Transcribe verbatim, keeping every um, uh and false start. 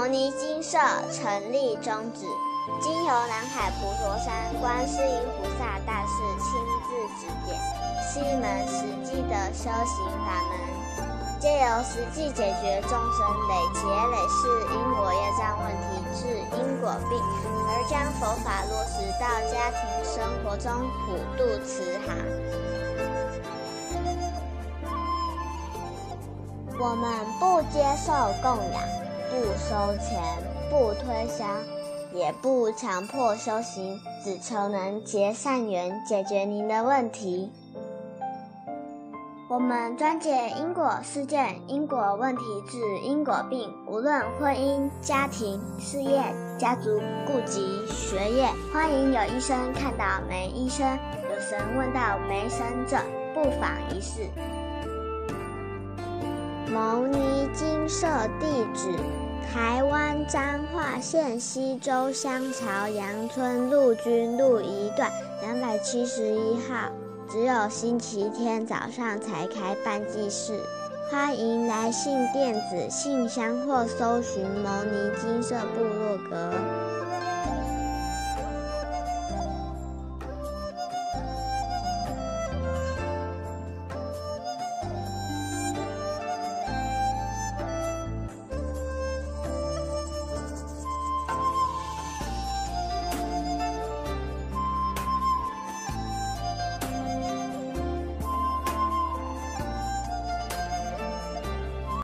尼精舍成立宗旨，经由南海普陀山观世音菩萨大士亲自指点，是一门实际的修行法门，借由实际解决众生累劫累世因果业障问题，治因果病，而将佛法落实到家庭生活中，普渡慈航。我们不接受供养，不收钱，不推销，也不强迫修行，只求能结善缘，解决您的问题。我们专解因果事件、因果问题，治因果病，无论婚姻、家庭、事业、家族、顾及、学业，欢迎有医生看到没医生，有神问到没神者，不妨一试。牟尼精舍地址：台湾彰化县溪州乡朝阳村陆军路一段两百七十一号，只有星期天早上才开办祭事，欢迎来信电子信箱或搜寻牟尼精舍部落格。